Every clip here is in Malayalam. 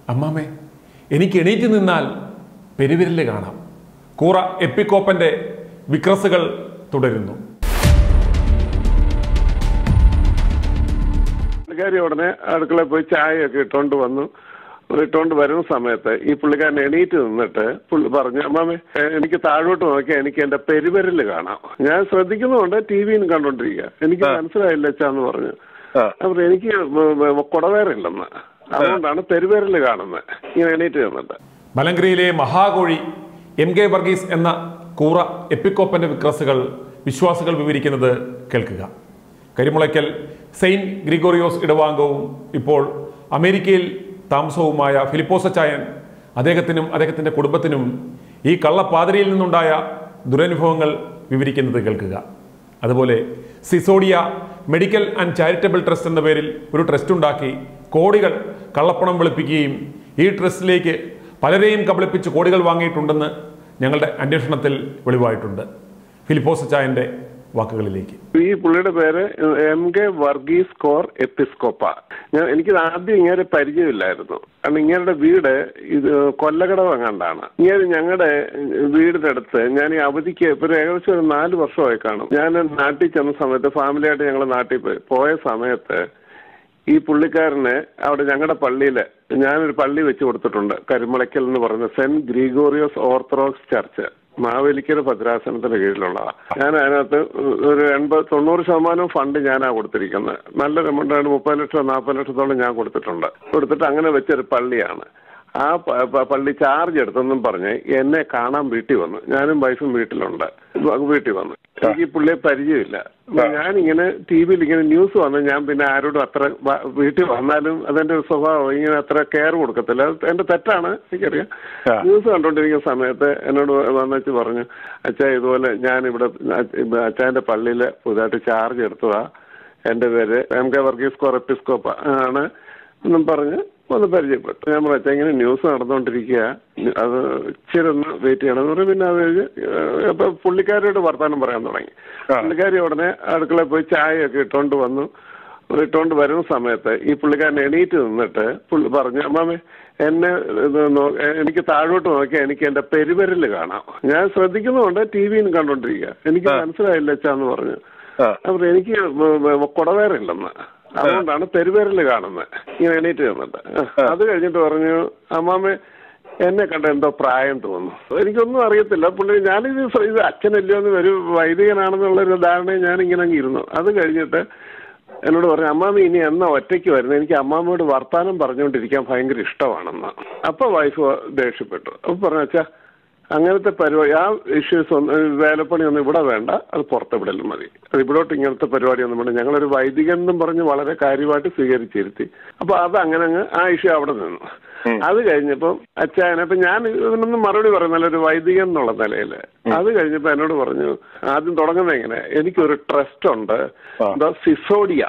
അമ്മാമേ, എനിക്ക് എണീറ്റ് നിന്നാൽ പെരുവിരല് കാണാം. കൂറ എപ്പിക്കോപ്പന്റെ വിക്രസുകൾ തുടരുന്നു. ഉടനെ അടുക്കളയിൽ പോയി ചായയൊക്കെ ഇട്ടുകൊണ്ട് വന്നു. ഇട്ടുകൊണ്ട് വരുന്ന സമയത്ത് ഈ പുള്ളിക്കാരൻ എണീറ്റ് നിന്നിട്ട് പറഞ്ഞു, അമ്മാമേ എനിക്ക് താഴോട്ട് നോക്കിയാൽ എനിക്ക് എന്റെ പെരുവിരല് കാണാം. ഞാൻ ശ്രദ്ധിക്കുന്നുണ്ട്, ടി വിയും കണ്ടോണ്ടിരിക്കുക. എനിക്ക് മനസ്സിലായില്ല അച്ഛാന്ന് പറഞ്ഞു. അപ്പൊ എനിക്ക് കുടവേറില്ലെന്ന്, അതുകൊണ്ടാണ് പെരുവിരല് കാണുന്നത്. ഇങ്ങനെ എണീറ്റ് നിന്നിട്ട് മലങ്കരയിലെ മഹാകോഴി M.K. വർഗീസ് എന്ന കൂറ എപ്പിക്കോപ്പന്റെ വിക്രസുകൾ വിശ്വാസികൾ വിവരിക്കുന്നത് കേൾക്കുക. കരിമുളയ്ക്കൽ സെയിന്റ് ഗ്രിഗോറിയോസ് ഇടവാംഗവും ഇപ്പോൾ അമേരിക്കയിൽ താമസവുമായ ഫിലിപ്പോസച്ചായൻ അദ്ദേഹത്തിനും അദ്ദേഹത്തിൻ്റെ കുടുംബത്തിനും ഈ കള്ളപ്പാതിരിയിൽ നിന്നുണ്ടായ ദുരനുഭവങ്ങൾ വിവരിക്കുന്നത് കേൾക്കുക. അതുപോലെ Sisodia medical and charitable trust എന്ന പേരിൽ ഒരു ട്രസ്റ്റ് ഉണ്ടാക്കി കോടികൾ കള്ളപ്പണം വെളുപ്പിക്കുകയും ഈ ട്രസ്റ്റിലേക്ക് പലരെയും കബളിപ്പിച്ച് കോടികൾ വാങ്ങിയിട്ടുണ്ടെന്ന് ഞങ്ങളുടെ അന്വേഷണത്തിൽ വെളിവായിട്ടുണ്ട്. ഫിലിപ്പോസച്ചായൻ്റെ വാക്കുകളിലേക്ക്. ഈ പുള്ളിയുടെ പേര് M.K. വർഗീസ് കോർ എപ്പിസ്കോപ്പ. എനിക്ക് ആദ്യം ഇങ്ങനെ പരിചയമില്ലായിരുന്നു. കാരണം ഇങ്ങയുടെ വീട് ഇത് കൊല്ലകടവ് എങ്ങാണ്ടാണ്. ഇങ്ങനെ ഞങ്ങളുടെ വീടിന്റെ അടുത്ത് ഞാൻ ഈ അവധിക്ക് ഇപ്പൊ ഏകദേശം ഒരു 4 വർഷമായി കാണും. ഞാൻ നാട്ടിൽ ചെന്ന സമയത്ത് ഫാമിലിയായിട്ട് ഞങ്ങൾ നാട്ടിൽ പോയ സമയത്ത് ഈ പുള്ളിക്കാരന് അവിടെ ഞങ്ങളുടെ പള്ളിയില് ഞാനൊരു പള്ളി വെച്ച് കൊടുത്തിട്ടുണ്ട്. കരിമുളയ്ക്കൽ എന്ന് പറയുന്ന saint Gregorios Orthodox church, Mavelikara ഭദ്രാസനത്തിന്റെ കീഴിലുള്ളതാണ്. ഞാൻ അതിനകത്ത് ഒരു 80-90% ഫണ്ട് ഞാനാ കൊടുത്തിരിക്കുന്നത്. നല്ല എമൗണ്ടാണ്, 30 ലക്ഷം 40 ലക്ഷത്തോളം ഞാൻ കൊടുത്തിട്ട് അങ്ങനെ വെച്ചൊരു പള്ളിയാണ്. ആ പള്ളി ചാർജ് എടുത്തെന്നും പറഞ്ഞ് എന്നെ കാണാൻ വീട്ടിൽ വന്നു. ഞാനും വൈഫും വീട്ടിൽ വന്നു. എനിക്ക് ഈ പുള്ളിയെ പരിചയമില്ല. ഞാനിങ്ങനെ ടി വിയിൽ ഇങ്ങനെ ന്യൂസ് വന്ന് ഞാൻ പിന്നെ ആരോടും അത്ര വീട്ടിൽ വന്നാലും അതെന്റെ ഒരു സ്വഭാവം, ഇങ്ങനെ അത്ര കെയർ കൊടുക്കത്തില്ല. അത് എന്റെ തെറ്റാണ്, എനിക്കറിയാം. ന്യൂസ് കണ്ടോണ്ടിരിക്കുന്ന സമയത്ത് എന്നോട് വന്നു പറഞ്ഞു, അച്ഛാ ഇതുപോലെ ഞാനിവിടെ അച്ഛൻ്റെ പള്ളിയിൽ പുതുതായിട്ട് ചാർജ് എടുത്തതാ, എന്റെ പേര് Fr.M.K. Varghese Cor Episcopa ആണ് എന്നും പറഞ്ഞ് ഒന്ന് പരിചയപ്പെട്ടു. ഞാൻ പറഞ്ഞു, ഇങ്ങനെ ന്യൂസ് നടന്നുകൊണ്ടിരിക്കുക, അത് ഇച്ചിരി ഒന്ന് വെയിറ്റ് ചെയ്യണമെന്ന് പറഞ്ഞു. പിന്നെ അത് കഴിഞ്ഞ് അപ്പൊ പുള്ളിക്കാരോട് വർത്താനം പറയാൻ തുടങ്ങി. പുള്ളിക്കാരി ഉടനെ അടുക്കളയിൽ പോയി ചായയൊക്കെ ഇട്ടുകൊണ്ട് വരുന്ന സമയത്ത് ഈ പുള്ളിക്കാരൻ എണീറ്റ് നിന്നിട്ട് പറഞ്ഞു, അമ്മാമേ എനിക്ക് താഴോട്ട് നോക്കിയാൽ എനിക്ക് എന്റെ പെരുവിരല് കാണാം. ഞാൻ ശ്രദ്ധിക്കുന്നുണ്ട്, ടി വിയും കണ്ടോണ്ടിരിക്കുക. എനിക്ക് മനസ്സിലായില്ല അച്ഛാന്ന് പറഞ്ഞു. അപ്പൊ എനിക്ക് കുടവേറില്ലെന്ന്, അതുകൊണ്ടാണ് പെരുവിരല് കാണുന്നത്. ഇങ്ങനെ എണീറ്റ് നിന്നിട്ട് അത് കഴിഞ്ഞിട്ട് പറഞ്ഞു, അമ്മാമേ എന്നെ കണ്ട എന്തോ പ്രായം തോന്നുന്നു. എനിക്കൊന്നും അറിയത്തില്ല. പുള്ളി ഞാനിത് അച്ഛനല്ലോ എന്ന് ഒരു വൈദികനാണെന്നുള്ളൊരു ധാരണയെ ഞാനിങ്ങനെ അങ്ങ് ഇരുന്നു. അത് കഴിഞ്ഞിട്ട് എന്നോട് പറഞ്ഞു, അമ്മാമ ഇനി എന്നാ ഒറ്റയ്ക്ക് വരുന്നത്, എനിക്ക് അമ്മാമ്മയോട് വർത്താനം പറഞ്ഞുകൊണ്ടിരിക്കാൻ ഭയങ്കര ഇഷ്ടമാണെന്ന്. അപ്പൊ വൈഫ് ദേഷ്യപ്പെട്ടു. അപ്പൊ പറഞ്ഞു, അച്ഛാ അങ്ങനത്തെ പരിപാടി, ആ ഇഷ്യൂസ് വേലപ്പണി ഒന്നും ഇവിടെ വേണ്ട, അത് പുറത്ത് വിടലും മതി. അത് ഇവിടോട്ട് ഇങ്ങനത്തെ പരിപാടിയൊന്നും വേണ്ട. ഞങ്ങളൊരു വൈദികൻ എന്നും പറഞ്ഞ് വളരെ കാര്യമായിട്ട് സ്വീകരിച്ചിരുത്തി. അപ്പൊ അത് അങ്ങനെ ആ ഇഷ്യൂ അവിടെ നിന്നു. അത് കഴിഞ്ഞപ്പം അച്ഛനപ്പം ഞാൻ ഇതിനൊന്നും മറുപടി പറയുന്നില്ല, ഒരു വൈദികൻ എന്നുള്ള നിലയില്. അത് കഴിഞ്ഞപ്പോ എന്നോട് പറഞ്ഞു, ആദ്യം തുടങ്ങുന്നത് എങ്ങനെ, എനിക്കൊരു ട്രസ്റ്റ് ഉണ്ട്, എന്താ Sisodia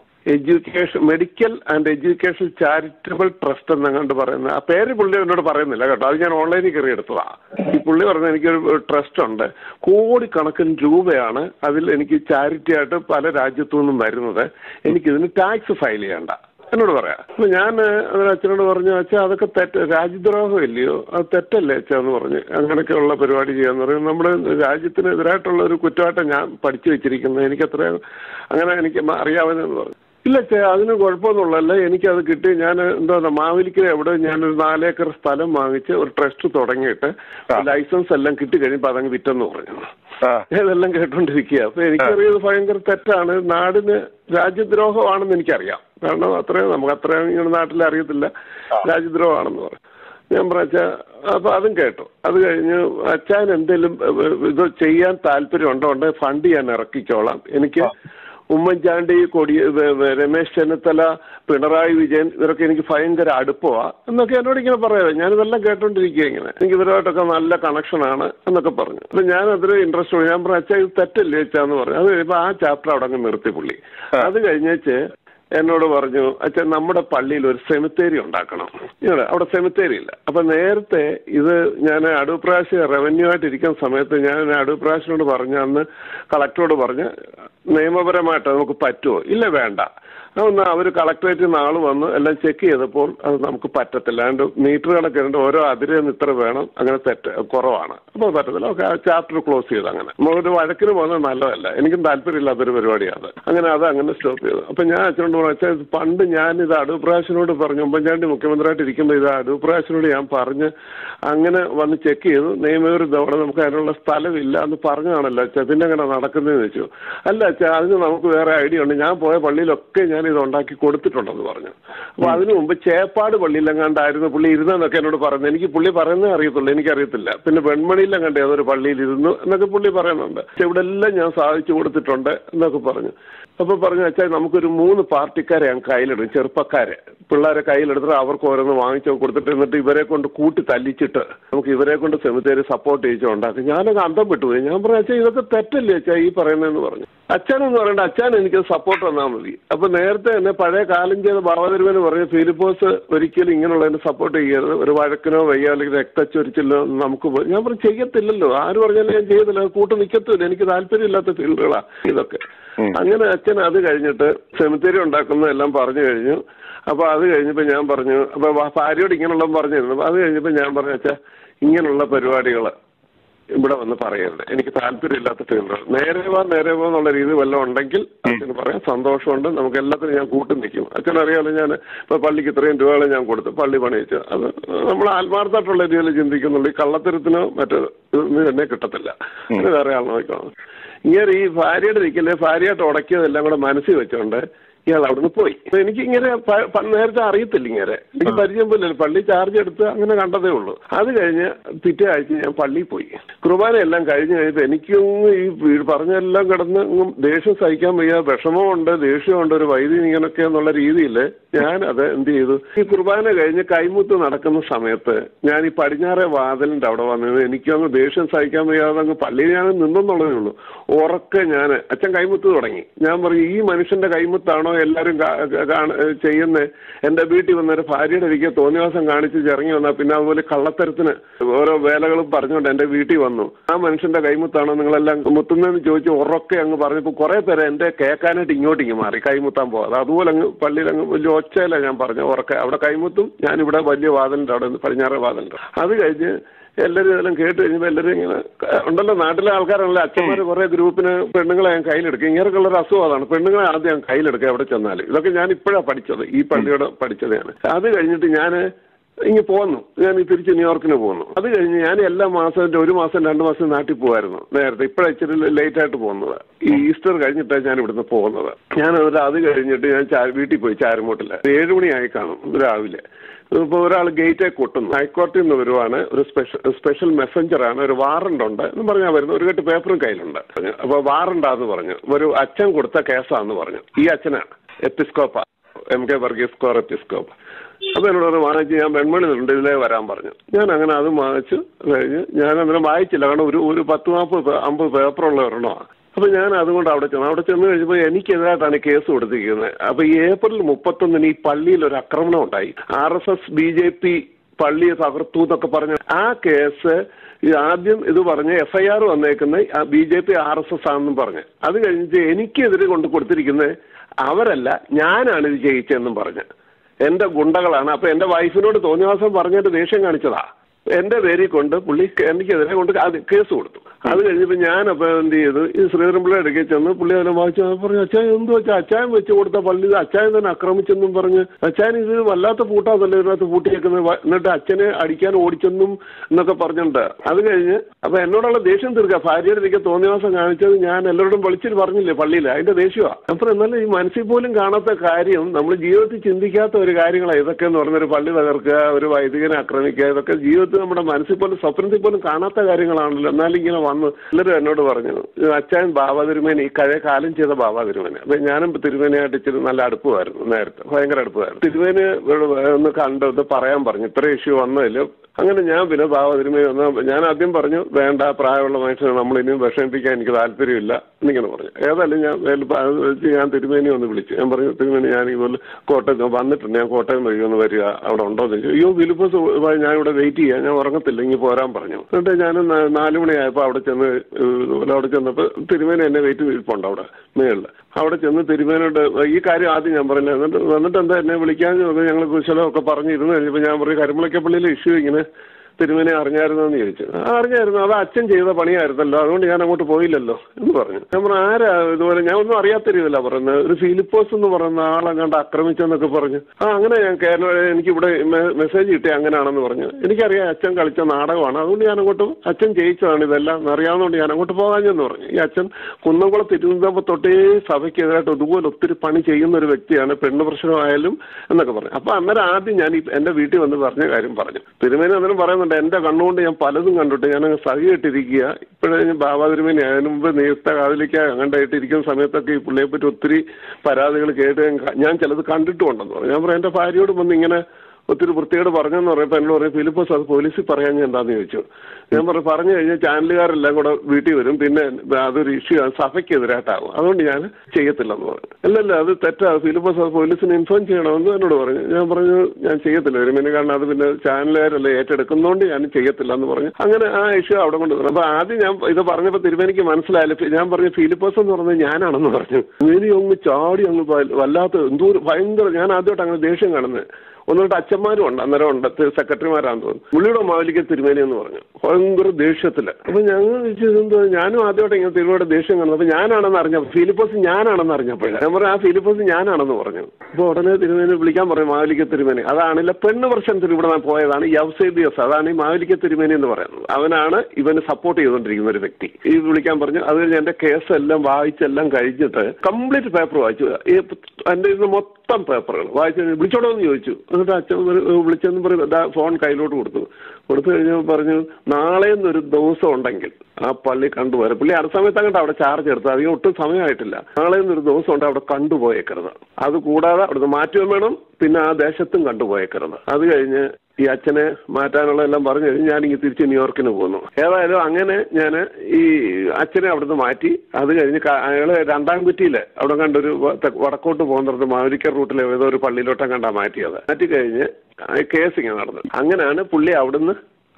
medical and education charitable trust എന്നങ്ങാണ്ട് പറയുന്ന ആ പേര് പുള്ളി എന്നോട് പറയുന്നില്ല കേട്ടോ, അത് ഞാൻ ഓൺലൈനിൽ കയറി എടുത്തതാ. ഈ പുള്ളി പറഞ്ഞ എനിക്കൊരു ട്രസ്റ്റ് ഉണ്ട്, കോടിക്കണക്കിന് രൂപയാണ് അതിൽ എനിക്ക് ചാരിറ്റി ആയിട്ട് പല രാജ്യത്തു നിന്നും വരുന്നത്, എനിക്കിതിന് ടാക്സ് ഫയൽ ചെയ്യണ്ട എന്നോട് പറയാം. അപ്പൊ ഞാൻ അച്ഛനോട് പറഞ്ഞു, അച്ഛാ അതൊക്കെ രാജ്യദ്രോഹം ഇല്ലയോ, അത് തെറ്റല്ലേ അച്ഛാ എന്ന് പറഞ്ഞു. അങ്ങനെയൊക്കെയുള്ള പരിപാടി ചെയ്യാന്ന് പറയും. നമ്മുടെ രാജ്യത്തിനെതിരായിട്ടുള്ള ഒരു കുറ്റമായിട്ടാണ് ഞാൻ പഠിച്ചു വെച്ചിരിക്കുന്നത്, എനിക്കത്ര അങ്ങനെ എനിക്ക് അറിയാവുന്നതെന്ന് പറഞ്ഞു. ഇല്ല അച്ഛാ അതിന് കുഴപ്പമൊന്നുള്ളല്ല, എനിക്കത് കിട്ടി. ഞാൻ മാവേലിക്കര എവിടെ ഞാനൊരു 4 ഏക്കർ സ്ഥലം വാങ്ങിച്ച് ഒരു ട്രസ്റ്റ് തുടങ്ങിയിട്ട് ലൈസൻസ് എല്ലാം കിട്ടിക്കഴിഞ്ഞപ്പോൾ അതങ്ങ് വിറ്റെന്ന് പറഞ്ഞു. ഇതെല്ലാം കേട്ടോണ്ടിരിക്കുക. അപ്പൊ എനിക്കറിയത് ഭയങ്കര തെറ്റാണ്, നാടിന് രാജ്യദ്രോഹമാണെന്ന് എനിക്കറിയാം. കാരണം നമുക്ക് അത്രയും ഇങ്ങനെ നാട്ടിൽ അറിയത്തില്ല, രാജ്യദ്രോഹമാണെന്ന് പറഞ്ഞു. ഞാൻ പറഞ്ഞ അപ്പൊ അതും കേട്ടു. അത് കഴിഞ്ഞ് അച്ഛൻ എന്തെങ്കിലും ഇത് ചെയ്യാൻ താല്പര്യമുണ്ടോ, ഫണ്ട് ഞാൻ ഇറക്കിക്കോളാം, എനിക്ക് ഉമ്മൻചാണ്ടി, രമേശ് ചെന്നിത്തല, പിണറായി വിജയൻ ഇവരൊക്കെ എനിക്ക് ഭയങ്കര അടുപ്പമാ എന്നൊക്കെ എന്നോട് ഇങ്ങനെ പറയാം. ഞാനിതെല്ലാം കേട്ടോണ്ടിരിക്കുക. ഇങ്ങനെ എനിക്ക് ഇവരുമായിട്ടൊക്കെ നല്ല കണക്ഷനാണ് എന്നൊക്കെ പറഞ്ഞു. അപ്പൊ ഞാൻ അതിൽ ഇൻട്രസ്റ്റ് ഞാൻ പറഞ്ഞു, അച്ഛാ ഇത് തെറ്റല്ലേ അച്ഛാന്ന് പറഞ്ഞു. അത് കഴിയുമ്പോൾ ആ ചാപ്റ്റർ അവിടെ അങ്ങ് നിർത്തി പുള്ളി. അത് കഴിഞ്ഞേച്ച് എന്നോട് പറഞ്ഞു, അച്ഛൻ നമ്മുടെ പള്ളിയിൽ ഒരു സെമിത്തേരി ഉണ്ടാക്കണം. അവിടെ സെമിത്തേരി ഇല്ല. അപ്പൊ നേരത്തെ ഇത് ഞാൻ അടൂപ്രാശ് റവന്യൂ ആയിട്ട് ഇരിക്കുന്ന സമയത്ത് ഞാൻ അടൂപ്രാശിനോട് പറഞ്ഞ, അന്ന് കളക്ടറോട് പറഞ്ഞ് നിയമപരമായിട്ട് നമുക്ക് പറ്റുമോ, ഇല്ല വേണ്ട, അതൊന്ന് അവർ കളക്ടറേറ്റിൽ നിന്ന് ആൾ വന്ന് എല്ലാം ചെക്ക് ചെയ്തപ്പോൾ അത് നമുക്ക് പറ്റത്തില്ല. അതുകൊണ്ട് മീറ്റർ കണക്കിട്ട് ഓരോ അതിരെന്ന് ഇത്ര വേണം, അങ്ങനെ തെറ്റ് കുറവാണ്, അപ്പോൾ പറ്റത്തില്ല. ഓക്കെ, ആ ചാപ്റ്റർ ക്ലോസ് ചെയ്ത്. അങ്ങനെ നമ്മളൊരു വഴക്കിന് പോകുന്നത് നല്ലതല്ല, എനിക്കും താല്പര്യമില്ലാത്തൊരു പരിപാടിയാണ്. അങ്ങനെ സ്റ്റോപ്പ് ചെയ്തു. അപ്പം ഞാൻ അച്ഛനോട് പറഞ്ഞു, അച്ഛൻ പണ്ട് ഞാനിത് അടൂർ പ്രകാശനോട് പറഞ്ഞു, ഉമ്മൻചാണ്ടി മുഖ്യമന്ത്രിയായിട്ട് ഇരിക്കുമ്പോൾ ഇത് അടൂർ പ്രകാശനോട് ഞാൻ പറഞ്ഞ് അങ്ങനെ വന്ന് ചെക്ക് ചെയ്തു, നിയമവിരുദ്ധമാണ്, നമുക്ക് അതിനുള്ള സ്ഥലമില്ല എന്ന് പറഞ്ഞതാണല്ലോ അച്ഛാ, പിന്നെ അങ്ങനെ നടക്കുന്നതെന്ന് വെച്ചു. അല്ല അച്ഛാ, അതിന് നമുക്ക് വേറെ ഐഡിയ ഉണ്ട്, ഞാൻ പോയ പള്ളിയിലൊക്കെ ഞാൻ ഇത് ഉണ്ടാക്കി കൊടുത്തിട്ടുണ്ടെന്ന് പറഞ്ഞു. അപ്പൊ അതിനു മുമ്പ് ചേപ്പാട് പള്ളിയിലെങ്ങാണ്ടായിരുന്നു പുള്ളി ഇരുന്നെന്നൊക്കെ എന്നോട് പറഞ്ഞു. എനിക്ക് പുള്ളി പറയുന്നേ അറിയത്തുള്ളൂ, എനിക്കറിയത്തില്ല. പിന്നെ വെൺമണിയിലെങ്ങാണ്ട് ഏതൊരു പള്ളിയിൽ ഇരുന്നു എന്നൊക്കെ പുള്ളി പറയുന്നുണ്ട്. പക്ഷെ ഇവിടെ എല്ലാം ഞാൻ സാധിച്ചു കൊടുത്തിട്ടുണ്ട് എന്നൊക്കെ പറഞ്ഞു. അപ്പൊ പറഞ്ഞു, അച്ഛാ നമുക്കൊരു 3 പാർട്ടിക്കാരെ ഞാൻ കയ്യിലെടുക്കും, ചെറുപ്പക്കാരെ പിള്ളേരെ കയ്യിലെടുത്തിട്ട് അവർക്ക് ഓരോന്ന് വാങ്ങിച്ചോ കൊടുത്തിട്ട് എന്നിട്ട് ഇവരെ കൊണ്ട് കൂട്ടി തല്ലിച്ചിട്ട് നമുക്ക് ഇവരെ കൊണ്ട് സെമിത്തേരി സപ്പോർട്ട് ചെയ്യിച്ചുണ്ടാക്കും. ഞാനൊക്കെ അന്തം വിട്ടുപോയി. ഞാൻ പറഞ്ഞു, അച്ഛാ ഇതൊക്കെ തെറ്റല്ലേ അച്ഛാ ഈ പറയുന്നതെന്ന് പറഞ്ഞു. അച്ഛനെന്ന് പറയണ്ട, അച്ഛൻ എനിക്ക് സപ്പോർട്ട് തന്നാൽ മതി. അപ്പൊ നേരത്തെ തന്നെ പഴയ കാലം ചെയ്ത ബാബാതിരുമേന് പറഞ്ഞ ഫിലിപ്പോസ് ഒരിക്കലും ഇങ്ങനെയുള്ളതിന് സപ്പോർട്ട് ചെയ്യരുത്, ഒരു വഴക്കിനോ വയ്യ അല്ലെങ്കിൽ രക്തച്ചൊരിച്ചില്ലോ നമുക്ക്. ഞാൻ പറഞ്ഞു, ചെയ്യത്തില്ലല്ലോ, ആര് പറഞ്ഞാലും ഞാൻ ചെയ്യത്തില്ല, കൂട്ട് നിൽക്കത്തില്ല, എനിക്ക് താല്പര്യമില്ലാത്ത ഫീൽഡുകളാണ് ഇതൊക്കെ. അങ്ങനെ അച്ഛൻ അത് കഴിഞ്ഞിട്ട് സെമിത്തേരി ഉണ്ടാക്കുന്നതെല്ലാം പറഞ്ഞു കഴിഞ്ഞു. അപ്പൊ അത് കഴിഞ്ഞപ്പോ ഞാൻ പറഞ്ഞു, അപ്പൊ ഭാര്യയോട് ഇങ്ങനെയുള്ളത് പറഞ്ഞിരുന്നു. അത് കഴിഞ്ഞപ്പോ ഞാൻ പറഞ്ഞു, അച്ഛാ ഇങ്ങനെയുള്ള പരിപാടികൾ ഇവിടെ വന്ന് പറയരുത്, എനിക്ക് താല്പര്യമില്ലാത്ത ഫീൽഡുകൾ, നേരെ വാ എന്നുള്ള രീതി വല്ലതും ഉണ്ടെങ്കിൽ അച്ഛന് പറയാം, സന്തോഷമുണ്ട്, നമുക്ക് എല്ലാത്തിനും ഞാൻ കൂട്ടി നിൽക്കും. അച്ഛനറിയാമല്ലോ, ഞാൻ ഇപ്പൊ പള്ളിക്ക് ഇത്രയും രൂപകൾ ഞാൻ കൊടുത്തു, പള്ളി പണിയിച്ചു. അത് നമ്മൾ ആത്മാർത്ഥമായിട്ടുള്ള രീതിയിൽ ചിന്തിക്കുന്നുള്ളൂ. ഈ കള്ളത്തരത്തിനോ മറ്റോ ഇതൊന്നും തന്നെ കിട്ടത്തില്ല. അങ്ങനെ വേറെ ആൾ നോക്കണം. ഇങ്ങനെ ഈ ഭാര്യയുടെ നിൽക്കില്ലേ, ഭാര്യയായിട്ട് ഉടക്കിയതെല്ലാം കൂടെ മനസ്സിൽ വെച്ചോണ്ട് ഇയാൾ അവിടുന്ന് പോയി. എനിക്ക് ഇങ്ങനെ നേരത്തെ അറിയത്തില്ല, ഇങ്ങനെ എനിക്ക് പരിചയം പോലല്ലോ, പള്ളി ചാർജ് എടുത്ത് അങ്ങനെ കണ്ടതേ ഉള്ളൂ. അത് കഴിഞ്ഞ് പിറ്റേ ആഴ്ച ഞാൻ പള്ളിയിൽ പോയി. കുർബാനയെല്ലാം കഴിഞ്ഞ് കഴിഞ്ഞപ്പോൾ എനിക്കും ഈ പറഞ്ഞെല്ലാം കിടന്ന് ദേഷ്യം സഹിക്കാൻ വയ്യ, വിഷമമുണ്ട്, ദേഷ്യമുണ്ട്, ഒരു വൈദ്യുതി ഇങ്ങനൊക്കെ എന്നുള്ള രീതിയിൽ ഞാൻ അത് എന്ത് ചെയ്തു, ഈ കുർബാന കഴിഞ്ഞ് കൈമുത്ത് നടക്കുന്ന സമയത്ത് ഞാൻ ഈ പടിഞ്ഞാറേ വാതിലിന്റെ അവിടെ വന്നത് എനിക്കങ്ങ് ദേഷ്യം സഹിക്കാൻ വയ്യാതെ അങ്ങ് പള്ളിയിൽ ഞാൻ നിന്നെന്നുള്ളതേ ഉള്ളൂ. ഉറക്കെ ഞാൻ അച്ഛൻ കൈമുത്ത് തുടങ്ങി. ഞാൻ പറയും, ഈ മനുഷ്യന്റെ കൈമുത്താണോ എല്ലാവരും ചെയ്യുന്നത്? എന്റെ വീട്ടിൽ വന്നൊരു ഭാര്യയുടെ ഇരിക്കുക തോന്നിവാസം കാണിച്ച് ഇറങ്ങി വന്നാൽ പിന്നെ അതുപോലെ കള്ളത്തരത്തിന് ഓരോ വേലകളും പറഞ്ഞുകൊണ്ട് എന്റെ വീട്ടിൽ വന്നു. ആ മനുഷ്യന്റെ കൈമുത്താണോ നിങ്ങളെല്ലാം മുത്തുന്നതെന്ന് ചോദിച്ച് ഉറക്കെ അങ്ങ് പറഞ്ഞപ്പോൾ കുറെ പേരെ എന്റെ കേൾക്കാനായിട്ട് ഇങ്ങോട്ടേക്ക് മാറി, കൈമുത്താൻ പോകാതെ. അതുപോലെ അങ്ങ് പള്ളിയിൽ അങ്ങ് വലിയ ഒച്ചയല്ല ഞാൻ പറഞ്ഞു, ഉറക്കെ അവിടെ കൈമുത്തും, ഞാനിവിടെ വലിയ വാതിലിന്റെ അവിടെ പടിഞ്ഞാറേ വാതിലുണ്ട്. അത് കഴിഞ്ഞ് എല്ലാവരും ഇതെല്ലാം കേട്ട് കഴിഞ്ഞപ്പോൾ എല്ലാവരും ഇങ്ങനെ ഉണ്ടല്ലോ, നാട്ടിലെ ആൾക്കാരല്ല, അച്ഛന്മാർ കുറെ ഗ്രൂപ്പിന് പെണ്ണുങ്ങളെ ഞാൻ കയ്യിലെടുക്കും. ഇങ്ങനെയൊക്കെയുള്ളൊരു അസുഖം അതാണ്, പെണ്ണുങ്ങളെ ആദ്യം ഞാൻ കയ്യിലെടുക്കുക എവിടെ ചെന്നാൽ. ഇതൊക്കെ ഞാൻ ഇപ്പോഴാണ് പഠിച്ചത്, ഈ പള്ളിയോടെ പഠിച്ചത് ഞാൻ. അത് കഴിഞ്ഞിട്ട് ഞാൻ ഇങ്ങനെ പോന്നു, ഞാൻ തിരിച്ച് ന്യൂയോർക്കിന് പോന്നു. അത് കഴിഞ്ഞ് ഞാൻ എല്ലാ മാസം 1 മാസം 2 മാസം നാട്ടിൽ പോകുമായിരുന്നു നേരത്തെ. ഇപ്പോഴാണ് ഇച്ചിരി ലേറ്റ് ആയിട്ട് പോകുന്നത്. ഈ ഈസ്റ്റർ കഴിഞ്ഞിട്ടാണ് ഞാൻ ഇവിടുന്ന് പോകുന്നത്. ഞാൻ അത് കഴിഞ്ഞിട്ട് ഞാൻ വീട്ടിൽ പോയി ചാരുമൂട്ടിൽ 7 മണിയായി കാണും രാവിലെ. ഇപ്പോൾ ഒരാൾ ഗേറ്റേ കൊട്ടുന്നു, ഹൈക്കോടതിയിൽ നിന്ന് വരുവാണ്, ഒരു സ്പെഷ്യൽ മെസ്സഞ്ചറാണ്, ഒരു വാറണ്ട് ഉണ്ട് എന്ന് പറഞ്ഞാൽ വരുന്നു, ഒരു കെട്ട് പേപ്പറും കയ്യിലുണ്ട്. അപ്പൊ വാറണ്ടാന്ന് പറഞ്ഞു, ഒരു അച്ഛൻ കൊടുത്ത കേസാന്ന് പറഞ്ഞു. ഈ അച്ഛനാണ് എപ്പിസ്കോപ്പ, Fr.M.K.Varghese Cor Episcopa. അപ്പൊ എന്നോട് വാങ്ങിച്ച് ഞാൻ വെൺമണിയിലുണ്ട്, ഇതിലേ വരാൻ പറഞ്ഞു. ഞാൻ അങ്ങനെ അത് വാങ്ങിച്ചു കഴിഞ്ഞ് ഞാൻ അന്നേരം വായിച്ചില്ല, കാരണം ഒരു 10-50 പേപ്പറുള്ള ഒരെണ്ണമാണ്. അപ്പൊ ഞാൻ അതുകൊണ്ട് അവിടെ ചെന്ന് കഴിഞ്ഞപ്പോൾ എനിക്കെതിരായിട്ടാണ് കേസ് കൊടുത്തിരിക്കുന്നത്. അപ്പൊ ഈ ഏപ്രിൽ 31 ഈ പള്ളിയിൽ ഒരു ആക്രമണം ഉണ്ടായി, RSS BJP പള്ളിയെ തകർത്തു എന്നൊക്കെ പറഞ്ഞ ആ കേസ് ആദ്യം ഇത് പറഞ്ഞ് FIR വന്നേക്കുന്നത് BJP RSS ആണെന്നും പറഞ്ഞ്. അത് കഴിഞ്ഞിട്ട് എനിക്കെതിരെ കൊണ്ട് കൊടുത്തിരിക്കുന്നത് അവരല്ല, ഞാനാണ് ഇത് ചെയ്യിച്ചതെന്നും പറഞ്ഞ്, എന്റെ ഗുണ്ടകളാണ്. അപ്പൊ എന്റെ വൈഫിനോട് തോന്നിവാസം പറഞ്ഞിട്ട് ദേഷ്യം കാണിച്ചതാ. എന്റെ പേരിൽ കൊണ്ട് പുള്ളി എനിക്കെതിരെ കൊണ്ട് അത് കേസ് കൊടുത്തു. അത് കഴിഞ്ഞപ്പോൾ ഞാനപ്പോൾ എന്ത് ചെയ്തു, ഈ ശ്രീധരൻപിള്ള ഇടയ്ക്ക് ചെന്ന് പുള്ളി അതിനെ വായിച്ചു പറഞ്ഞു, അച്ഛൻ എന്ത് വെച്ചാൽ അച്ചായൻ വെച്ച് കൊടുത്ത പള്ളി അച്ചായൻ തന്നെ ആക്രമിച്ചെന്നും പറഞ്ഞ്, അച്ചായൻ ഇത് വല്ലാത്ത പൂട്ടാതല്ലേ ഇതിനകത്ത് പൂട്ടിയേക്കുന്നത്, എന്നിട്ട് അച്ഛനെ അടിക്കാൻ ഓടിച്ചെന്നും എന്നൊക്കെ പറഞ്ഞിട്ടുണ്ട്. അത് കഴിഞ്ഞ് അപ്പൊ എന്നോടുള്ള ദേഷ്യം തീർക്കുക, ഭാര്യയുടെ ഇടയ്ക്ക് തോന്നിവാസം കാണിച്ചത് ഞാൻ എല്ലാവരോടും വിളിച്ചിട്ട് പറഞ്ഞില്ലേ പള്ളിയിൽ, അതിന്റെ ദേഷ്യമാണ്. അപ്പോൾ എന്നാലും ഈ മനസ്സിൽ പോലും കാണാത്ത കാര്യം, നമ്മൾ ജീവിതത്തിൽ ചിന്തിക്കാത്ത ഒരു കാര്യങ്ങളാണ് ഇതൊക്കെ എന്ന് പറഞ്ഞൊരു പള്ളി തകർക്കുക, ഒരു വൈദികനെ ആക്രമിക്കുക, ഇതൊക്കെ ജീവിതത്തിൽ നമ്മുടെ മനസ്സിൽ പോലും സ്വപ്നത്തിൽ പോലും കാണാത്ത കാര്യങ്ങളാണല്ലോ. എന്നാലും ഇങ്ങനെ വന്ന് എല്ലാവരും എന്നോട് പറഞ്ഞു, അച്ഛൻ ബാബാ തിരുമേനി, ഈ കഴിയ കാലം ചെയ്ത ബാബാ തിരുമേനി. അപ്പൊ ഞാനും തിരുമേനിയായിട്ട് ഇച്ചിരി നല്ല അടുപ്പമായിരുന്നു നേരത്തെ, ഭയങ്കര അടുപ്പമായിരുന്നു. തിരുമേനി ഒന്ന് കണ്ടത് പറയാൻ പറഞ്ഞു, ഇത്ര ഇഷ്യൂ വന്നതിലും. അങ്ങനെ ഞാൻ പിന്നെ ബാബാ തിരുമേനി വന്ന ഞാൻ ആദ്യം പറഞ്ഞു, വേണ്ട, പ്രായമുള്ള മനുഷ്യനെ നമ്മളിനിയും വിഷമിപ്പിക്കാൻ എനിക്ക് താല്പര്യമില്ല എന്നിങ്ങനെ പറഞ്ഞു. ഏതായാലും ഞാൻ തിരുമേനി ഒന്ന് വിളിച്ചു. ഞാൻ പറഞ്ഞു, തിരുമേനി ഞാൻ ഇതുപോലെ കോട്ടയം വന്നിട്ടുണ്ട്, ഞാൻ കോട്ടയം വഴി ഒന്ന് വരിക, അവിടെ ഉണ്ടോ എന്ന് ചോദിച്ചു. അയ്യോ ഫിലിപ്പോസ്, ഞാൻ ഇവിടെ വെയിറ്റ് ചെയ്യാം, ഞാൻ ഉറങ്ങത്തില്ല, ഇങ്ങനെ പോരാൻ പറഞ്ഞു. എന്നിട്ട് ഞാൻ 4 മണിയായപ്പോൾ അവിടെ ചെന്നപ്പോൾ തിരുമേനി എന്നെ വെയിറ്റ് ഇരിപ്പുണ്ട് അവിടെ മേളിൽ. അവിടെ ചെന്ന് തിരുമേനോട് ഈ കാര്യം ആദ്യം ഞാൻ പറഞ്ഞില്ല. എന്നിട്ട് എന്താ എന്നെ വിളിക്കാമെന്ന് പറഞ്ഞു. ഞങ്ങൾ കുശലമൊക്കെ പറഞ്ഞിരുന്നു കഴിഞ്ഞപ്പോൾ ഞാൻ പറഞ്ഞു കരുമുളക്കപ്പള്ളിയിലെ ഇഷ്യൂ ഇങ്ങനെ തിരുമേനെ അറിഞ്ഞായിരുന്നോ എന്ന് ചോദിച്ചു. അറിഞ്ഞായിരുന്നു, അത് അച്ഛൻ ചെയ്ത പണിയായിരുന്നല്ലോ, അതുകൊണ്ട് ഞാൻ അങ്ങോട്ട് പോയില്ലല്ലോ എന്ന് പറഞ്ഞു. ഞാൻ പറഞ്ഞു ആരാ ഇതുപോലെ, ഞാൻ ഒന്നും അറിയാത്ത രീതിയില്ല പറയുന്നത്, ഒരു ഫിലിപ്പോസ് എന്ന് പറയുന്ന ആളെങ്ങാണ്ട് ആക്രമിച്ചെന്നൊക്കെ പറഞ്ഞു. അങ്ങനെ ഞാൻ എനിക്കിവിടെ മെസ്സേജ് കിട്ടി അങ്ങനെയാണെന്ന് പറഞ്ഞു. എനിക്കറിയാം അച്ഛൻ കളിച്ച നാടകമാണ്, അതുകൊണ്ട് ഞാൻ അങ്ങോട്ട് അച്ഛൻ ജയിച്ചതാണ് ഇതെല്ലാം അറിയാവുന്നതുകൊണ്ട് ഞാൻ അങ്ങോട്ട് പോകാഞ്ഞെന്ന് പറഞ്ഞു. ഈ അച്ഛൻ കുന്നംകുളം തിരുവനന്തപുരം തൊട്ടേ സഭയ്ക്കെതിരായിട്ട് ഇതുപോലെ ഒത്തിരി പണി ചെയ്യുന്ന ഒരു വ്യക്തിയാണ്, പെണ്ണ് പ്രശ്നമായാലും എന്നൊക്കെ പറഞ്ഞു. അപ്പൊ അന്നേരം ആദ്യം ഞാൻ എന്റെ വീട്ടിൽ വന്ന് പറഞ്ഞ കാര്യം പറഞ്ഞു. തിരുമേനി അന്നേരം പറയുന്നുണ്ട് എന്റെ കണ്ണുകൊണ്ട് ഞാൻ പലതും കണ്ടിട്ട് ഞാൻ സഹികെട്ടിരിക്കുക. ഇപ്പോഴേ ഞാൻ ബാബാ തിരുമേനി അതിന് മുമ്പ് നേരത്തെ കാതിലേക്ക് അങ്ങണ്ടായിട്ടിരിക്കുന്ന സമയത്തൊക്കെ ഈ പുള്ളിയെ പറ്റി ഒത്തിരി പരാതികൾ കേട്ട് ഞാൻ ചിലത് കണ്ടിട്ടുണ്ടെന്ന് പറഞ്ഞു. ഞാൻ പറയാം എന്റെ ഭാര്യയോട് വന്ന് ഇങ്ങനെ ഒത്തിരി വൃത്തിയോട് പറഞ്ഞെന്ന് പറയുമ്പോൾ എന്നോട് പറയും ഫിലിപ്പോസ് അത് പോലീസിൽ പറയാൻ ഞാൻ എന്താന്ന് ചോദിച്ചു. ഞാൻ പറഞ്ഞു കഴിഞ്ഞാൽ ചാനലുകാരെല്ലാം കൂടെ വീട്ടിൽ വരും, പിന്നെ അതൊരു ഇഷ്യൂ സഭയ്ക്കെതിരായിട്ടാകും, അതുകൊണ്ട് ഞാൻ ചെയ്യത്തില്ലെന്ന് പറഞ്ഞു. അല്ലല്ല അത് തെറ്റാ, ഫിലിപ്പോസ് അത് പോലീസിനെ ഇൻഫോം ചെയ്യണമെന്ന് എന്നോട് പറഞ്ഞു. ഞാൻ പറഞ്ഞു ഞാൻ ചെയ്യത്തില്ല തിരുമേനി, കാരണം അത് പിന്നെ ചാനലുകാരല്ലേ ഏറ്റെടുക്കുന്നതുകൊണ്ട് ഞാൻ ചെയ്യത്തില്ല എന്ന് പറഞ്ഞു. അങ്ങനെ ആ ഇഷ്യൂ അവിടെ കൊണ്ടുവന്നു. അപ്പൊ ആദ്യം ഞാൻ ഇത് പറഞ്ഞപ്പോൾ തിരുമേനിക്ക് മനസ്സിലായില്ല. ഞാൻ പറഞ്ഞു ഫിലിപ്പോസ് എന്ന് പറഞ്ഞത് ഞാനാണെന്ന് പറഞ്ഞു. തിരുമേനി അങ്ങ് ചാടി അങ്ങ് വല്ലാത്ത എന്തോ ഭയങ്കര, ഞാൻ ആദ്യമായിട്ട് അങ്ങനെ ദേഷ്യം കാണുന്നത്. ഒന്നുകൊണ്ട് അച്ഛന്മാരും ഉണ്ട്, അന്നേരം ഉണ്ട്, സെക്രട്ടറിമാരാണെന്ന് തോന്നുന്നു. പുള്ളിയുടെ മാവലിക്ക തിരുമേനി എന്ന് പറഞ്ഞു ഭയങ്കര ദേഷ്യത്തില്. അപ്പൊ ഞങ്ങൾ ചോദിച്ചത് ഞാനും ആദ്യമായിട്ട് ഇങ്ങനെ തിരുമേനിയുടെ ദേഷ്യം കാണുന്നത്. അപ്പൊ ഞാനാണെന്ന് അറിഞ്ഞപ്പോൾ ഫിലിപ്പോസ് ഞാനാണെന്ന് അറിഞ്ഞപ്പോഴേ ഞാൻ പറഞ്ഞു ആ ഫിലിപ്പോസ് ഞാനാണെന്ന് പറഞ്ഞു. അപ്പൊ ഉടനെ തിരുമേനി വിളിക്കാൻ പറഞ്ഞു മാവലിക്ക തിരുമേനി. അതാണില്ല പെണ്ണ് പ്രശ്നത്തിൽ ഇവിടെ പോയതാണ് യവ്സേബിയസ്, അതാണ് ഈ മാവലിക്ക തിരുമേനി എന്ന് പറയുന്നത്. അവനാണ് ഇവന് സപ്പോർട്ട് ചെയ്തുകൊണ്ടിരിക്കുന്ന ഒരു വ്യക്തി. ഈ വിളിക്കാൻ പറഞ്ഞു. അത് കഴിഞ്ഞ് എന്റെ കേസെല്ലാം വായിച്ചെല്ലാം കഴിഞ്ഞിട്ട് കംപ്ലീറ്റ് പേപ്പർ വായിച്ചു. എന്റെ ഇന്ന് മൊത്തം പേപ്പറുകൾ വായിച്ചു വിളിച്ചോടോ എന്ന് ചോദിച്ചു. എന്നിട്ട് അച്ഛൻ വിളിച്ചെന്ന് പറയും ഫോൺ കയ്യിലോട്ട് കൊടുത്തു കഴിഞ്ഞപ്പോൾ പറഞ്ഞു നാളെ എന്നൊരു ദിവസം ഉണ്ടെങ്കിൽ ആ പള്ളി കണ്ടുപോയത്. പുള്ളി അടുത്ത സമയത്ത് അങ്ങോട്ട് അവിടെ ചാർജ് എടുത്തത്, അധികം ഒട്ടും സമയമായിട്ടില്ല. നാളെ എന്നൊരു ദിവസം ഉണ്ട് അവിടെ കണ്ടുപോയേക്കരുത്. അത് കൂടാതെ അവിടുന്ന് മാറ്റുകയും വേണം, പിന്നെ ആ ദേശത്തും കണ്ടുപോയേക്കരുത്. അത് കഴിഞ്ഞ് ഈ അച്ഛനെ മാറ്റാനുള്ള എല്ലാം പറഞ്ഞു കഴിഞ്ഞ് ഞാനിങ്ങ് തിരിച്ച് ന്യൂയോർക്കിന് പോന്നു. ഏതായാലും അങ്ങനെ ഞാൻ ഈ അച്ഛനെ അവിടുന്ന് മാറ്റി. അത് കഴിഞ്ഞ് അയാള് രണ്ടാം കുറ്റിയില് അവിടെ കണ്ടൊരു വടക്കോട്ട് പോകുന്നത് മാവലിക്കർ റൂട്ടിലെ ഏതോ ഒരു പള്ളിയിലോട്ടം കണ്ടാ മാറ്റിയത്. മാറ്റി കഴിഞ്ഞ് കേസ് ഇങ്ങനെ നടന്നു. അങ്ങനെയാണ് പുള്ളി അവിടുന്ന്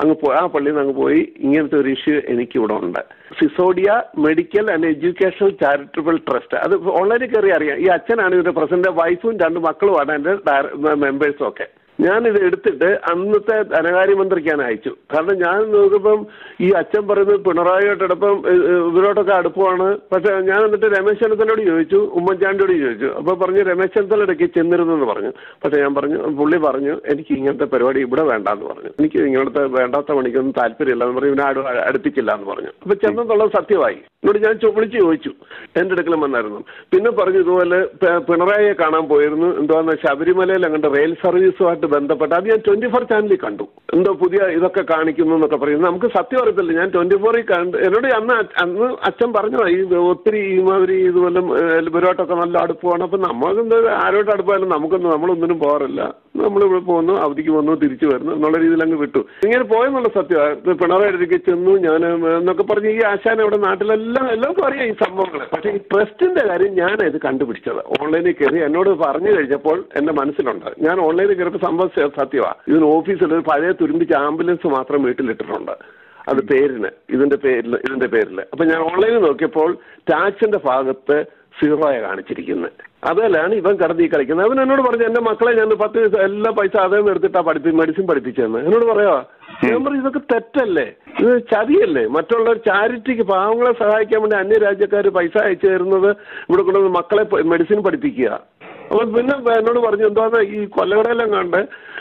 ആ പള്ളിയിൽ നിന്ന് അങ്ങ് പോയി. ഇങ്ങനത്തെ ഒരു ഇഷ്യൂ എനിക്കിവിടെ ഉണ്ട്. Sisodia medical and educational charitable trust, അത് ഓൺലൈനിൽ കയറി അറിയാം. ഈ അച്ഛനാണ് ഇതിന്റെ പ്രസിഡന്റ്, വൈഫും 2 മക്കളുമാണ് എന്റെ മെമ്പേഴ്സും ഒക്കെ. ഞാനിത് എടുത്തിട്ട് അന്നത്തെ ധനകാര്യമന്ത്രിക്കാണ് അയച്ചു. കാരണം ഞാൻ നോക്കുമ്പം ഈ അച്ഛൻ പറയുന്നത് പിണറായിയോടൊപ്പം ഇവരോടൊക്കെ അടുപ്പമാണ്. പക്ഷെ ഞാൻ എന്നിട്ട് രമേശ് ചെന്നിത്തലയോട് ചോദിച്ചു, ഉമ്മൻചാണ്ടിയോട് ചോദിച്ചു. അപ്പോൾ പറഞ്ഞു രമേശ് ചെന്നിത്തല ഇടയ്ക്ക് ചെന്നിരുന്നെന്ന് പറഞ്ഞു. പക്ഷെ ഞാൻ പറഞ്ഞു, പുള്ളി പറഞ്ഞു എനിക്ക് ഇങ്ങനത്തെ പരിപാടി ഇവിടെ വേണ്ടാന്ന് പറഞ്ഞു. എനിക്ക് ഇങ്ങനത്തെ വേണ്ടാത്ത പണിക്കൊന്നും താല്പര്യമില്ല എന്ന് പറഞ്ഞു. ഇവനെ അടുപ്പിച്ചില്ല എന്ന് പറഞ്ഞു. അപ്പൊ ചെന്നെന്നുള്ളത് സത്യമായി. എന്നോട് ഞാൻ വിളിച്ച് ചോദിച്ചു, എന്റെ അടുക്കലും വന്നായിരുന്നു. പിന്നെ പറഞ്ഞു ഇതുപോലെ പിണറായിയെ കാണാൻ പോയിരുന്നു, എന്താന്ന് ശബരിമലയിൽ അങ്ങോട്ട് റെയിൽ സർവീസുമായിട്ട് ബന്ധപ്പെട്ട്. അത് ഞാൻ 24 ചാനലിൽ കണ്ടു. എന്തോ പുതിയ ഇതൊക്കെ കാണിക്കുന്നു എന്നൊക്കെ പറയുന്നു. നമുക്ക് സത്യം അറിയത്തില്ല. ഞാൻ 24 കണ്ട്. എന്നോട് അന്ന് അച്ഛൻ പറഞ്ഞതാ ഈ ഒത്തിരി ഈ മാതിരി ഇതുപോലെ ഇവരോട്ടൊക്കെ നല്ല അടുപ്പമാണ്. അപ്പൊ നമുക്കെന്താ ആരോട്ട് അടുപ്പായാലും നമ്മളൊന്നിനും പോകാറില്ല. നമ്മളിവിടെ പോകുന്നു, അവധിക്ക് പോകുന്നു, തിരിച്ചു വരുന്നു എന്നുള്ള രീതിയിൽ അങ്ങ് വിട്ടു. ഇങ്ങനെ പോയെന്നുള്ള സത്യമാണ്. പിണറായിക്ക് ചെന്നു ഞാൻ എന്നൊക്കെ പറഞ്ഞ് ഈ ആശാൻ ഇവിടെ നാട്ടിലെല്ലാം എല്ലാവർക്കും അറിയാം ഈ സംഭവങ്ങൾ. പക്ഷേ ഈ ട്രസ്റ്റിന്റെ കാര്യം ഞാൻ ഇത് കണ്ടുപിടിച്ചത് ഓൺലൈനിൽ കയറി എന്നോട് പറഞ്ഞു കഴിഞ്ഞപ്പോൾ എന്റെ മനസ്സിലുണ്ട്. ഞാൻ ഓൺലൈനിൽ കയറിയപ്പോൾ സംഭവം സത്യമാണ്. ഇതിന് ഓഫീസിൽ ഒരു പഴയ തുരുമ്പിച്ച ആംബുലൻസ് മാത്രം വീട്ടിലിട്ടിട്ടുണ്ട്. അത് ഇതിന്റെ പേരിൽ. അപ്പൊ ഞാൻ ഓൺലൈനിൽ നോക്കിയപ്പോൾ ടാക്സിന്റെ ഭാഗത്ത് 0 കാണിച്ചിരിക്കുന്നത്. അതിലാണ് ഇവൻ കടത്തി കളിക്കുന്നത്. അവൻ എന്നോട് പറഞ്ഞു എന്റെ മക്കളെ ഞാൻ 10 ദിവസം എല്ലാ പൈസ അതേ നിർത്തിട്ടാ മെഡിസിൻ പഠിപ്പിച്ചതെന്ന് എന്നോട് പറയാ. ഞാൻ പറഞ്ഞു ഇതൊക്കെ തെറ്റല്ലേ, ഇത് ചതിയല്ലേ. മറ്റുള്ള ചാരിറ്റിക്ക് പാവങ്ങളെ സഹായിക്കാൻ വേണ്ടി അന്യരാജ്യക്കാർ പൈസ അയച്ചു തരുന്നത് ഇവിടെ കൊണ്ടുവന്ന് മക്കളെ മെഡിസിൻ പഠിപ്പിക്കുക. അപ്പോൾ പിന്നെ എന്നോട് പറഞ്ഞു എന്താ ഈ കൊല്ലകടയെല്ലാം കണ്ട്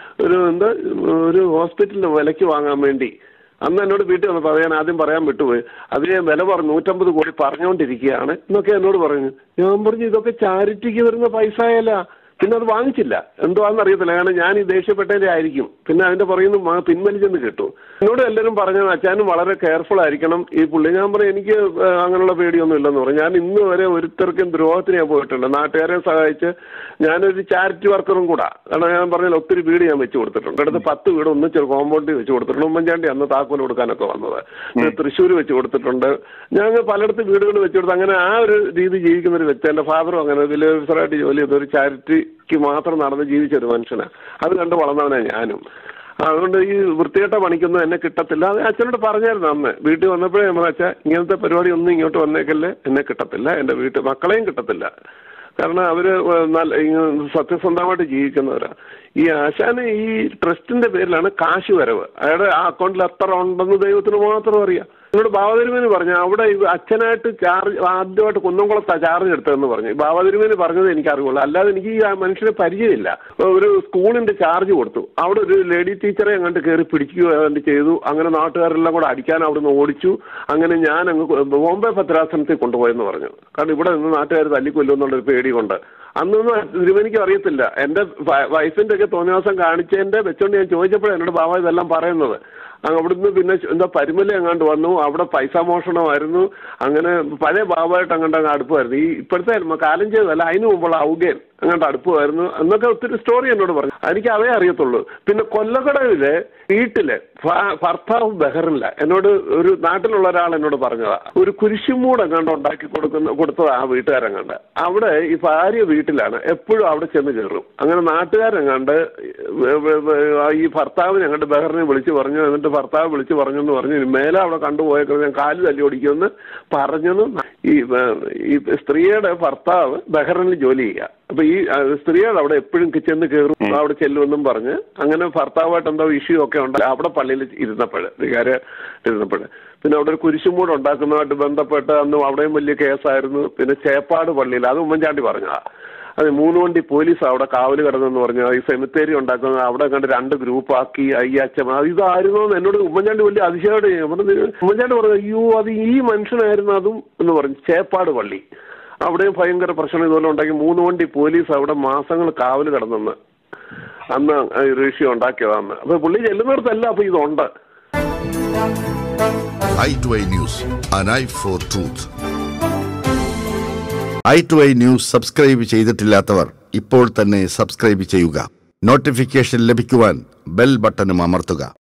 ഒരു ഹോസ്പിറ്റലിന് വിലയ്ക്ക് വാങ്ങാൻ വേണ്ടി അന്ന് എന്നോട് വീട്ടിൽ വന്ന് പറയാൻ ആദ്യം പറയാൻ വിട്ടുപോയി. അതിന് വില പറഞ്ഞു 150 കോടി പറഞ്ഞുകൊണ്ടിരിക്കുകയാണ് എന്നൊക്കെ എന്നോട് പറഞ്ഞു. ഞാൻ പറഞ്ഞു ഇതൊക്കെ ചാരിറ്റിക്ക് വരുന്ന പൈസയല്ല. പിന്നെ അത് വാങ്ങിച്ചില്ല. എന്തുവാന്ന് അറിയത്തില്ല. കാരണം ഞാൻ ഈ ദേഷ്യപ്പെട്ടതിന്റെ ആയിരിക്കും. പിന്നെ അതിന്റെ പറയുന്നു പിൻവലിച്ചെന്ന് കേട്ടു. എന്നോട് എല്ലാവരും പറഞ്ഞത് അച്ഛനും വളരെ കെയർഫുൾ ആയിരിക്കണം ഈ പുള്ളി. ഞാൻ പറഞ്ഞു എനിക്ക് അങ്ങനെയുള്ള പേടിയൊന്നും ഇല്ലെന്ന് പറഞ്ഞു. ഞാൻ ഇന്ന് വരെ ഒരുത്തർക്കും ദ്രോഹത്തിന് ഞാൻ പോയിട്ടുണ്ട്. നാട്ടുകാരെ സഹായിച്ച് ഞാനൊരു ചാരിറ്റി വർക്കറും കൂടാ. കാരണം ഞാൻ പറഞ്ഞാൽ ഒത്തിരി വീട് ഞാൻ വെച്ച് കൊടുത്തിട്ടുണ്ട്. അടുത്ത് 10 വീട് ഒന്നിച്ച് കോമ്പൗണ്ടിൽ വെച്ച് കൊടുത്തിട്ടുണ്ട്. ഉമ്മൻചാണ്ടി അന്ന് താക്കോൽ കൊടുക്കാനൊക്കെ വന്നത്. തൃശ്ശൂർ വെച്ച് കൊടുത്തിട്ടുണ്ട്. ഞങ്ങൾ പലയിടത്ത് വീടുകൾ വെച്ച് കൊടുത്തു. അങ്ങനെ ആ ഒരു രീതി ജീവിക്കുന്ന ഒരു വ്യക്തി. എൻ്റെ ഫാദറും അങ്ങനെ വില്ലേജ് ഓഫീസറായിട്ട് ജോലി ചെയ്ത ഒരു ചാരിറ്റിക്ക് മാത്രം നടന്ന് ജീവിച്ച ഒരു മനുഷ്യനാണ്. അത് കണ്ട് വളർന്നവനാണ് ഞാനും. അതുകൊണ്ട് ഈ വൃത്തികെട്ട പണിക്കൊന്നും എന്നെ കിട്ടത്തില്ല. അത് അച്ഛനോട് പറഞ്ഞായിരുന്നു അന്ന്. വീട്ടിൽ വന്നപ്പോഴേ നമ്മൾ അച്ഛാ ഇങ്ങനത്തെ പരിപാടി ഒന്നും ഇങ്ങോട്ട് വന്നേക്കല്ലേ, എന്നെ കിട്ടത്തില്ല, എൻ്റെ മക്കളെയും കിട്ടത്തില്ല. കാരണം അവര് സത്യസന്ധമായിട്ട് ജീവിക്കുന്നവരാ. ഈ ആശാന് ഈ ട്രസ്റ്റിന്റെ പേരിലാണ് കാശ് വരവ്. അയാളുടെ ആ അക്കൗണ്ടിൽ എത്ര ഉണ്ടെന്ന് ദൈവത്തിന് മാത്രം അറിയാം. എന്നോട് ബാബതിരുമേനി പറഞ്ഞു അവിടെ അച്ഛനായിട്ട് ആദ്യമായിട്ട് കുന്നംകുളത്താ ചാർജ് എടുത്തതെന്ന് പറഞ്ഞു. ബാബതിരുമേനി പറഞ്ഞത് എനിക്ക് അറിവുള്ളൂ, അല്ലാതെ എനിക്ക് ഈ മനുഷ്യനെ പരിചയമില്ല. ഒരു സ്കൂളിന്റെ ചാർജ് കൊടുത്തു, അവിടെ ഒരു ലേഡി ടീച്ചറെ അങ്ങോട്ട് കയറി പിടിക്കുകയോ ചെയ്തു. അങ്ങനെ നാട്ടുകാരെല്ലാം കൂടെ അടിക്കാൻ അവിടുന്ന് ഓടിച്ചു. അങ്ങനെ ഞാൻ അങ്ങ് ബോംബെ ഭദ്രാസനത്തിൽ കൊണ്ടുപോയെന്ന് പറഞ്ഞു. കാരണം ഇവിടെ നിന്ന് നാട്ടുകാർ തല്ലിക്കൊല്ലുമെന്നുള്ളൊരു പേടി കൊണ്ട്. അന്നൊന്നും തിരുമേനിക്ക് അറിയത്തില്ല. എൻ്റെ വൈഫിന്റെ ഒക്കെ തോന്നിവാസം കാണിച്ചതിന്റെ വെച്ചോണ്ട് ഞാൻ ചോദിച്ചപ്പോഴാണ് എന്നോട് ബാബ ഇതെല്ലാം പറയുന്നത്. അവിടുന്ന് പിന്നെ എന്താ പരുമല എങ്ങാണ്ട് വന്നു, അവിടെ പൈസ മോഷണമായിരുന്നു. അങ്ങനെ പഴയ ബാബായിട്ട് അങ്ങോട്ട് അടുപ്പമായിരുന്നു. ഈ ഇപ്പോഴത്തെ കാലം ചെയ്തതല്ല, അതിന് മുമ്പുള്ള ഔഗേൻ അങ്ങോട്ട് അടുപ്പമായിരുന്നു എന്നൊക്കെ ഒത്തിരി സ്റ്റോറി എന്നോട് പറഞ്ഞു. എനിക്ക് അതേ അറിയത്തുള്ളൂ. പിന്നെ കൊല്ലക്കടവിലെ വീട്ടില് ഭർത്താവ് ബഹറില്ല. എന്നോട് ഒരു നാട്ടിലുള്ള ഒരാൾ എന്നോട് പറഞ്ഞതാ, ഒരു കുരിശുമൂട് എങ്ങാണ്ട് ഉണ്ടാക്കി കൊടുത്തത് ആ വീട്ടുകാരെങ്ങാണ്ട്. അവിടെ ഈ ഭാര്യ വീട്ടിലാണ്, എപ്പോഴും അവിടെ ചെന്ന് കയറും. അങ്ങനെ നാട്ടുകാരെങ്ങാണ്ട് ഈ ഭർത്താവിനെ അങ്ങോട്ട് ബഹറിനെ വിളിച്ചു പറഞ്ഞു. എന്നിട്ട് ഭർത്താവ് വിളിച്ചു പറഞ്ഞെന്ന് പറഞ്ഞു, മേലെ അവിടെ കണ്ടുപോയേക്കുന്നത് ഞാൻ കാല് തല്ലി ഓടിക്കുമെന്ന് പറഞ്ഞെന്നും. ഈ സ്ത്രീയുടെ ഭർത്താവ് ബഹറിനിൽ ജോലി ചെയ്യുക. അപ്പൊ ഈ സ്ത്രീകൾ അവിടെ എപ്പോഴും ചെന്ന് കയറും, അവിടെ ചെല്ലുമെന്നും പറഞ്ഞ് അങ്ങനെ ഭർത്താവായിട്ട് എന്തോ ഇഷ്യൂ ഒക്കെ ഉണ്ട് അവിടെ പള്ളിയിൽ ഇരുന്നപ്പോഴ്. പിന്നെ അവിടെ ഒരു കുരിശുമൂട് ഉണ്ടാക്കുന്നതുമായിട്ട് ബന്ധപ്പെട്ട് അന്ന് അവിടെയും വലിയ കേസായിരുന്നു. പിന്നെ ചേപ്പാട് പള്ളിയിൽ, അത് ഉമ്മൻചാണ്ടി പറഞ്ഞതാ, അത് 3 വണ്ടി പോലീസ് അവിടെ കാവല് കിടന്നെന്ന് പറഞ്ഞു. ഈ സെമിത്തേരി ഉണ്ടാക്കുന്നത് അവിടെ കണ്ട് 2 ഗ്രൂപ്പാക്കി അയ്യാച്ചൻ ഇതായിരുന്നു എന്നോട് ഉമ്മൻചാണ്ടി വലിയ അതിശയോടെ ഉമ്മൻചാണ്ടി പറഞ്ഞു, അയ്യോ അത് ഈ മനുഷ്യനായിരുന്നു അതും എന്ന് പറഞ്ഞു. ചേപ്പാട് പള്ളി അവിടെയും ഭയങ്കര പ്രശ്നം ഇതുപോലെ ഉണ്ടാക്കി. 3 വണ്ടി പോലീസ് അവിടെ മാസങ്ങൾ കാവല് കിടന്നെന്ന് അന്ന് ഋഷി ഉണ്ടാക്കിയതാന്ന്. അപ്പൊ പുള്ളി ചെല്ലുന്നിടത്തല്ല അപ്പൊ ഇതുണ്ട്. i2i News, an eye for truth. i2i News subscribe ചെയ്തിട്ടില്ലാത്തവർ ഇപ്പോൾ തന്നെ സബ്സ്ക്രൈബ് ചെയ്യുക. നോട്ടിഫിക്കേഷൻ ലഭിക്കുവാൻ ബെൽ ബട്ടണും അമർത്തുക.